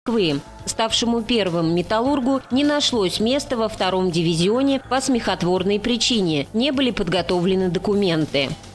Москвы. Ставшему первым «Металлургу» не нашлось места во втором дивизионе по смехотворной причине – не были подготовлены документы.